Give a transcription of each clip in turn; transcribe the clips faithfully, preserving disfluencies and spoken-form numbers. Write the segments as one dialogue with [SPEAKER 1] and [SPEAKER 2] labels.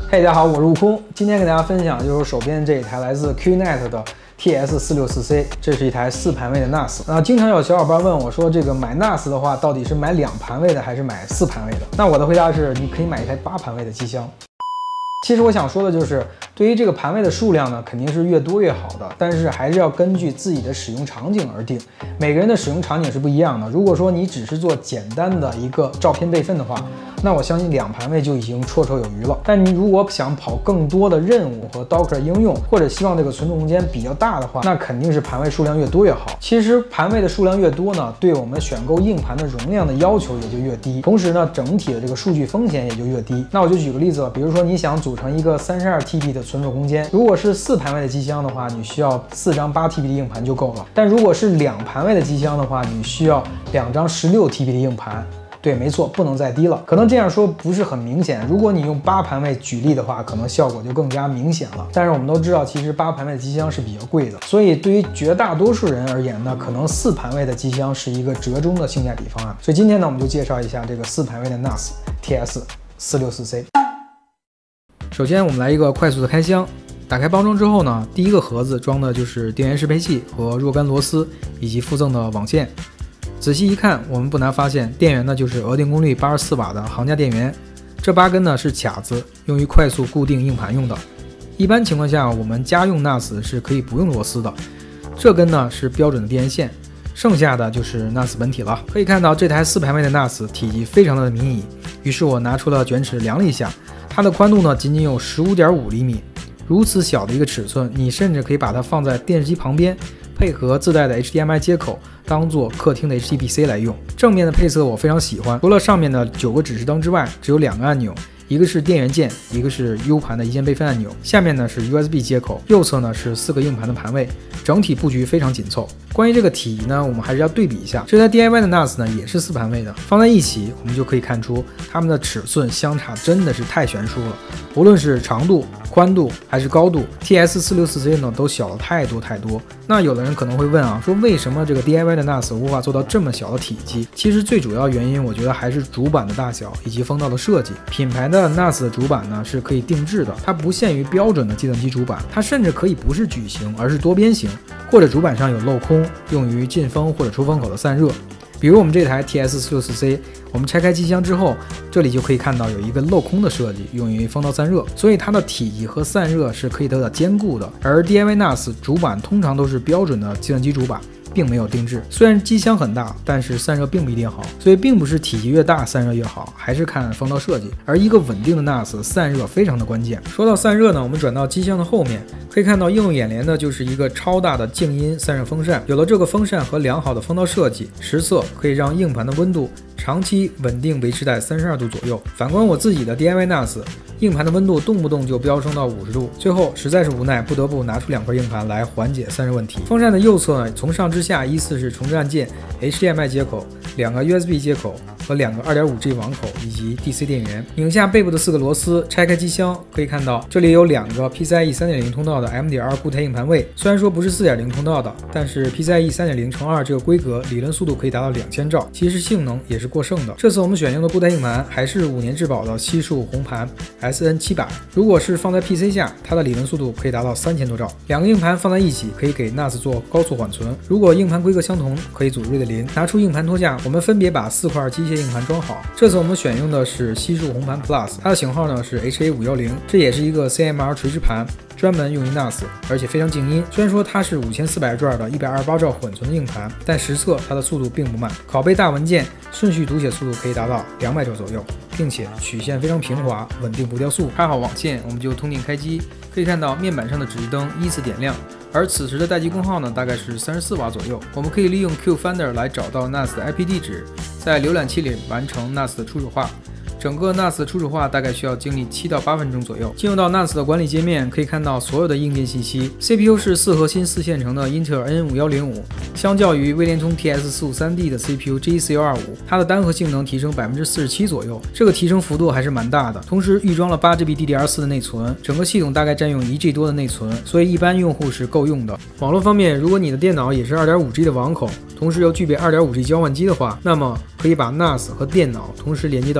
[SPEAKER 1] 嘿，大家好，我是悟空。今天给大家分享就是手边这一台来自 Q net 的 T S 四六四 C， 这是一台四盘位的 N A S。那经常有小伙伴问我说，这个买 N A S 的话，到底是买两盘位的还是买四盘位的？那我的回答是，你可以买一台八盘位的机箱。其实我想说的就是，对于这个盘位的数量呢，肯定是越多越好的，但是还是要根据自己的使用场景而定。每个人的使用场景是不一样的。如果说你只是做简单的一个照片备份的话，那我相信两盘位就已经绰绰有余了。但你如果想跑更多的任务和 Docker 应用，或者希望这个存储空间比较大的话，那肯定是盘位数量越多越好。其实盘位的数量越多呢，对我们选购硬盘的容量的要求也就越低，同时呢，整体的这个数据风险也就越低。那我就举个例子了，比如说你想组成一个三十二 T B 的存储空间，如果是四盘位的机箱的话，你需要四张八 T B 的硬盘就够了。但如果是两盘位的机箱的话，你需要两张十六 T B 的硬盘。对，没错，不能再低了。可能这样说不是很明显，如果你用八盘位举例的话，可能效果就更加明显了。但是我们都知道，其实八盘位的机箱是比较贵的，所以对于绝大多数人而言呢，可能四盘位的机箱是一个折中的性价比方案。所以今天呢，我们就介绍一下这个四盘位的 N A S T S 四六四 C。首先，我们来一个快速的开箱。打开包装之后呢，第一个盒子装的就是电源适配器和若干螺丝以及附赠的网线。仔细一看，我们不难发现，电源呢就是额定功率八十四瓦的行家电源，这八根呢是卡子，用于快速固定硬盘用的。一般情况下，我们家用 N A S 是可以不用螺丝的。这根呢是标准的电源线，剩下的就是 N A S 本体了。可以看到这台四盘位的 N A S 体积非常的迷你，于是我拿出了卷尺量了一下，它的宽度呢仅仅有 十五点五厘米。如此小的一个尺寸，你甚至可以把它放在电视机旁边，配合自带的 H D M I 接口，当做客厅的 H D B C 来用。正面的配色我非常喜欢，除了上面的九个指示灯之外，只有两个按钮，一个是电源键，一个是 U 盘的一键备份按钮，下面呢是 U S B 接口，右侧呢是四个硬盘的盘位，整体布局非常紧凑。关于这个体积呢，我们还是要对比一下，这台 D I Y 的 N A S 呢也是四盘位的，放在一起我们就可以看出它们的尺寸相差真的是太悬殊了，无论是长度、宽度还是高度 ，T S 四六四 C 呢都小了太多太多。那有的人可能会问啊，说为什么这个 D I Y 的 N A S 无法做到这么小的体积？其实最主要原因，我觉得还是主板的大小以及风道的设计。品牌的 N A S 的主板呢是可以定制的，它不限于标准的计算机主板，它甚至可以不是矩形，而是多边形，或者主板上有镂空，用于进风或者出风口的散热。比如我们这台 T S 四六四 C， 我们拆开机箱之后，这里就可以看到有一个镂空的设计，用于风道散热，所以它的体积和散热是可以得到兼顾的。而 D I Y N A S 主板通常都是标准的计算机主板，并没有定制。虽然机箱很大，但是散热并不一定好，所以并不是体积越大散热越好，还是看风道设计。而一个稳定的 N A S 散热非常的关键。说到散热呢，我们转到机箱的后面，可以看到映入眼帘的就是一个超大的静音散热风扇。有了这个风扇和良好的风道设计，实测可以让硬盘的温度长期稳定维持在三十二度左右。反观我自己的 D I Y N A S， 硬盘的温度动不动就飙升到五十度，最后实在是无奈，不得不拿出两块硬盘来缓解散热问题。风扇的右侧呢，从上至下依次是重置按键、H D M I 接口、两个 U S B 接口和两个 二点五 G 网口以及 D C 电源。拧下背部的四个螺丝，拆开机箱，可以看到这里有两个 P C I E 三点零 通道的 M点二 固态硬盘位。虽然说不是 四点零 通道的，但是 P C I E 三点零乘二 这个规格理论速度可以达到两千兆，其实性能也是过剩的。这次我们选用的固态硬盘还是五年质保的西数红盘 S N 七百，如果是放在 P C 下，它的理论速度可以达到三千多兆。两个硬盘放在一起，可以给 N A S 做高速缓存。如果硬盘规格相同，可以组 RAID 零。拿出硬盘托架，我们分别把四块机械硬盘装好。这次我们选用的是西数红盘 Plus， 它的型号呢是 H A 五一零，这也是一个 C M R 垂直盘，专门用于 N A S， 而且非常静音。虽然说它是五千四百转的一百二十八兆缓存的硬盘，但实测它的速度并不慢，拷贝大文件顺序读写速度可以达到两百兆左右，并且曲线非常平滑，稳定不掉速。插好网线，我们就通电开机。可以看到面板上的指示灯依次点亮，而此时的待机功耗呢大概是三十四瓦左右。我们可以利用 Q Finder 来找到 N A S 的 I P 地址，在浏览器里完成 N A S 的初始化。整个 N A S 的初始化大概需要经历七到八分钟左右。进入到 N A S 的管理界面，可以看到所有的硬件信息。C P U 是四核心四线程的英特尔 N 五一零五，相较于威联通 T S 四五三 D 的 C P U G C 六二五，它的单核性能提升 百分之四十七 左右，这个提升幅度还是蛮大的。同时预装了 八 G B D D R 四 的内存，整个系统大概占用 一 G 多的内存，所以一般用户是够用的。网络方面，如果你的电脑也是 二点五 G 的网口，同时又具备 二点五 G 交换机的话，那么可以把 N A S 和电脑同时连接到交换机。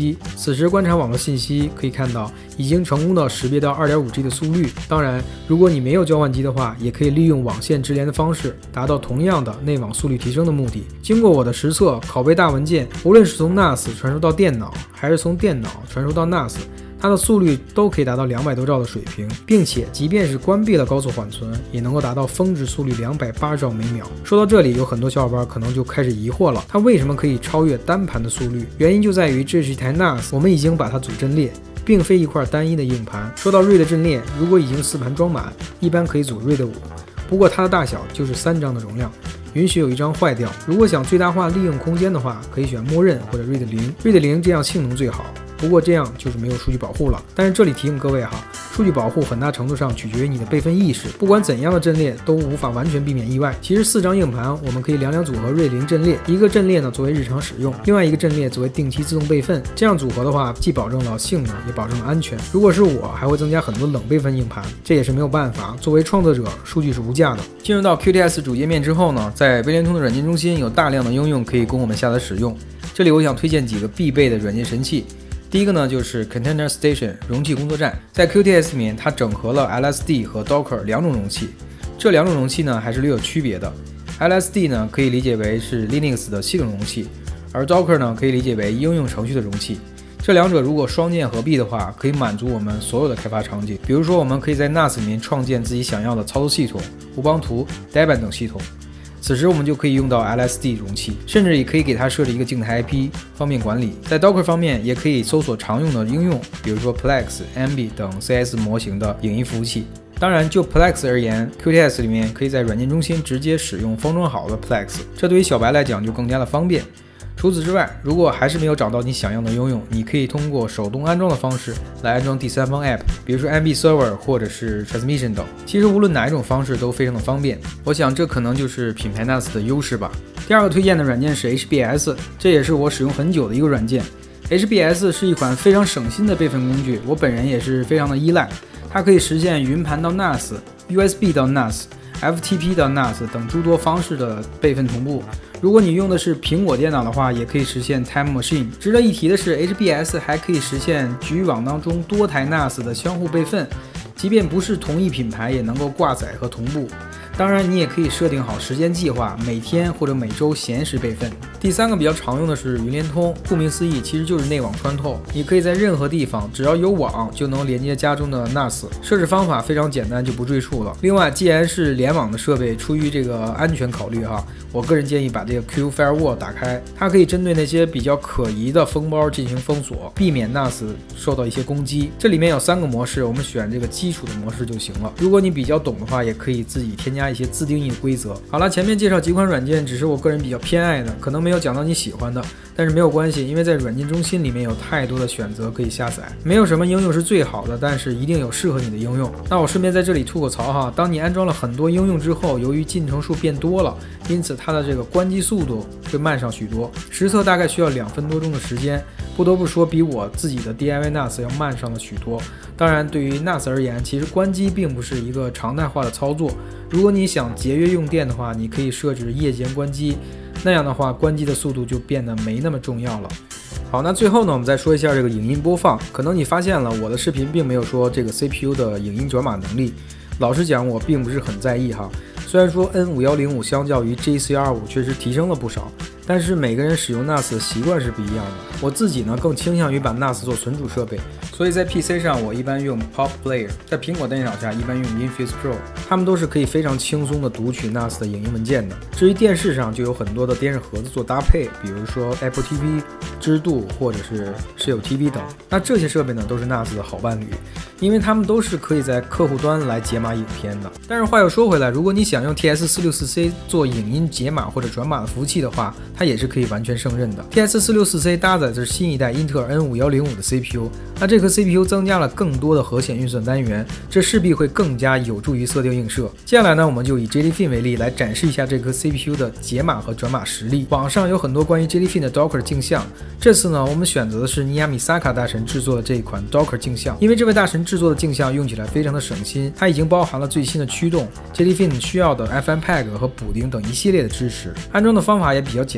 [SPEAKER 1] 机。此时观察网络信息可以看到，已经成功的识别到 二点五 G 的速率。当然，如果你没有交换机的话，也可以利用网线直连的方式，达到同样的内网速率提升的目的。经过我的实测，拷贝大文件，无论是从 N A S 传输到电脑，还是从电脑传输到 N A S，它的速率都可以达到两百多兆的水平，并且即便是关闭了高速缓存，也能够达到峰值速率两百八十兆每秒。说到这里，有很多小伙伴可能就开始疑惑了，它为什么可以超越单盘的速率？原因就在于这是一台 N A S， 我们已经把它组阵列，并非一块单一的硬盘。说到 RAID 阵列，如果已经四盘装满，一般可以组 RAID 五，不过它的大小就是三张的容量，允许有一张坏掉。如果想最大化利用空间的话，可以选默认或者 RAID 零 ，RAID 零这样性能最好。不过这样就是没有数据保护了。但是这里提醒各位哈，数据保护很大程度上取决于你的备份意识，不管怎样的阵列都无法完全避免意外。其实四张硬盘我们可以两两组合 RAID 零阵列，一个阵列呢作为日常使用，另外一个阵列作为定期自动备份。这样组合的话，既保证了性能，也保证了安全。如果是我，还会增加很多冷备份硬盘，这也是没有办法。作为创作者，数据是无价的。进入到 Q T S 主页面之后呢，在微联通的软件中心有大量的应用可以供我们下载使用。这里我想推荐几个必备的软件神器。第一个呢，就是 Container Station 容器工作站。在 Q T S 里面，它整合了 L S D 和 Docker 两种容器。这两种容器呢，还是略有区别的。L S D 呢，可以理解为是 Linux 的系统容器，而 Docker 呢，可以理解为应用程序的容器。这两者如果双键合璧的话，可以满足我们所有的开发场景。比如说，我们可以在 N A S 里面创建自己想要的操作系统、乌邦图、Debian 等系统。此时我们就可以用到 L S D 容器，甚至也可以给它设置一个静态 I P， 方便管理。在 Docker 方面，也可以搜索常用的应用，比如说 Plex、Ambi 等 C S 模型的影音服务器。当然，就 Plex 而言 ，Q T S 里面可以在软件中心直接使用封装好的 Plex， 这对于小白来讲就更加的方便。除此之外，如果还是没有找到你想要的应用，你可以通过手动安装的方式来安装第三方 App， 比如说 Ambi Server 或者是 Transmission 等。其实无论哪一种方式都非常的方便，我想这可能就是品牌 N A S 的优势吧。第二个推荐的软件是 H B S， 这也是我使用很久的一个软件。H B S 是一款非常省心的备份工具，我本人也是非常的依赖。它可以实现云盘到 N A S、U S B 到 N A S、F T P 到 N A S 等诸多方式的备份同步。如果你用的是苹果电脑的话，也可以实现 Time Machine。值得一提的是 ，H B S 还可以实现局域网当中多台 N A S 的相互备份，即便不是同一品牌，也能够挂载和同步。当然，你也可以设定好时间计划，每天或者每周闲时备份。第三个比较常用的是云联通，顾名思义，其实就是内网穿透。你可以在任何地方，只要有网就能连接家中的 N A S。设置方法非常简单，就不赘述了。另外，既然是联网的设备，出于这个安全考虑哈，我个人建议把这个 Q Firewall 打开，它可以针对那些比较可疑的封包进行封锁，避免 N A S 受到一些攻击。这里面有三个模式，我们选这个基础的模式就行了。如果你比较懂的话，也可以自己添加一些自定义的规则。好了，前面介绍几款软件只是我个人比较偏爱的，可能没有讲到你喜欢的，但是没有关系，因为在软件中心里面有太多的选择可以下载，没有什么应用是最好的，但是一定有适合你的应用。那我顺便在这里吐个槽哈，当你安装了很多应用之后，由于进程数变多了，因此它的这个关机速度会慢上许多，实测大概需要两分多钟的时间，不得不说比我自己的 D I Y N A S 要慢上了许多。当然，对于 N A S 而言，其实关机并不是一个常态化的操作。如果你想节约用电的话，你可以设置夜间关机，那样的话关机的速度就变得没那么重要了。好，那最后呢，我们再说一下这个影音播放。可能你发现了我的视频并没有说这个 C P U 的影音转码能力，老实讲我并不是很在意哈。虽然说 N 五一零五 相较于 G C R 五 确实提升了不少，但是每个人使用 N A S 的习惯是不一样的。我自己呢更倾向于把 N A S 做存储设备，所以在 P C 上我一般用 Pop Player， 在苹果电脑下一般用 Infuse Pro， 它们都是可以非常轻松的读取 N A S 的影音文件的。至于电视上就有很多的电视盒子做搭配，比如说 Apple T V、知度或者是室友 T V 等。那这些设备呢都是 N A S 的好伴侣，因为它们都是可以在客户端来解码影片的。但是话又说回来，如果你想用 T S 四六四 C 做影音解码或者转码的服务器的话，它也是可以完全胜任的。T S 四六四 C 搭载的是新一代英特尔 N 五一零五 的 C P U， 那这颗 C P U 增加了更多的核显运算单元，这势必会更加有助于设定映射。接下来呢，我们就以 Jellyfin 为例来展示一下这颗 C P U 的解码和转码实力。网上有很多关于 Jellyfin 的 Docker 镜像，这次呢，我们选择的是尼亚米萨卡大神制作的这一款 Docker 镜像，因为这位大神制作的镜像用起来非常的省心，它已经包含了最新的驱动 Jellyfin 需要的 F M P E G 和补丁等一系列的支持，安装的方法也比较简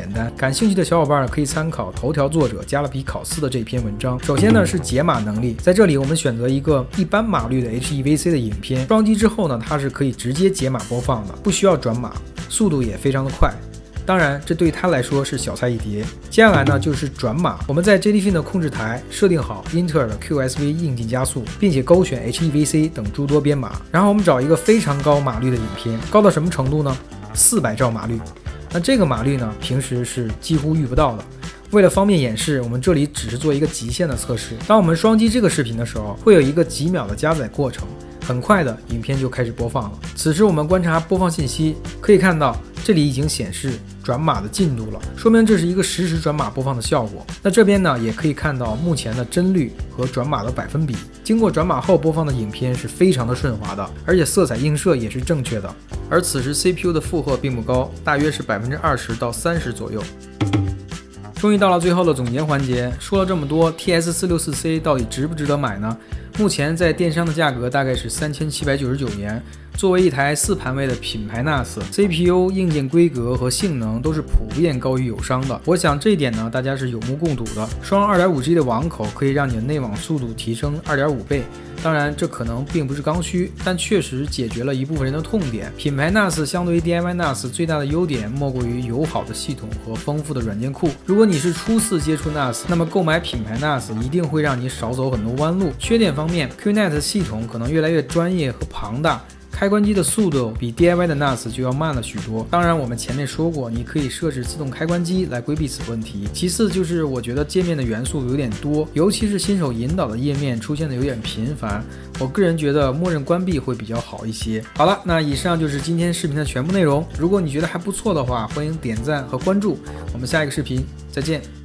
[SPEAKER 1] 简单，感兴趣的小伙伴可以参考头条作者加勒比考斯的这篇文章。首先呢是解码能力，在这里我们选择一个一般码率的 H E V C 的影片，装机之后呢，它是可以直接解码播放的，不需要转码，速度也非常的快。当然，这对它来说是小菜一碟。接下来呢，就是转码。我们在 J D Fin 的控制台设定好英特尔的 Q S V 硬件加速，并且勾选 H E V C 等诸多编码。然后我们找一个非常高码率的影片，高到什么程度呢？四百兆码率。那这个码率呢，平时是几乎遇不到的。为了方便演示，我们这里只是做一个极限的测试。当我们双击这个视频的时候，会有一个几秒的加载过程，很快的影片就开始播放了。此时我们观察播放信息，可以看到这里已经显示转码的进度了，说明这是一个实时转码播放的效果。那这边呢，也可以看到目前的帧率和转码的百分比。经过转码后播放的影片是非常的顺滑的，而且色彩映射也是正确的。而此时 C P U 的负荷并不高，大约是百分之二十到三十左右。终于到了最后的总结环节，说了这么多 ，T S 四六四 C 到底值不值得买呢？目前在电商的价格大概是三千七百九十九元。作为一台四盘位的品牌 N A S，C P U、硬件规格和性能都是普遍高于友商的。我想这一点呢，大家是有目共睹的。双 二点五 G 的网口可以让你的内网速度提升 二点五倍。当然，这可能并不是刚需，但确实解决了一部分人的痛点。品牌 N A S 相对于 D I Y N A S 最大的优点莫过于友好的系统和丰富的软件库。如果你是初次接触 N A S， 那么购买品牌 N A S 一定会让你少走很多弯路。缺点方面 ，Q N E T 系统可能越来越专业和庞大。开关机的速度比 D I Y 的 N A S 就要慢了许多。当然，我们前面说过，你可以设置自动开关机来规避此问题。其次就是我觉得界面的元素有点多，尤其是新手引导的页面出现的有点频繁。我个人觉得默认关闭会比较好一些。好了，那以上就是今天视频的全部内容。如果你觉得还不错的话，欢迎点赞和关注。我们下一个视频再见。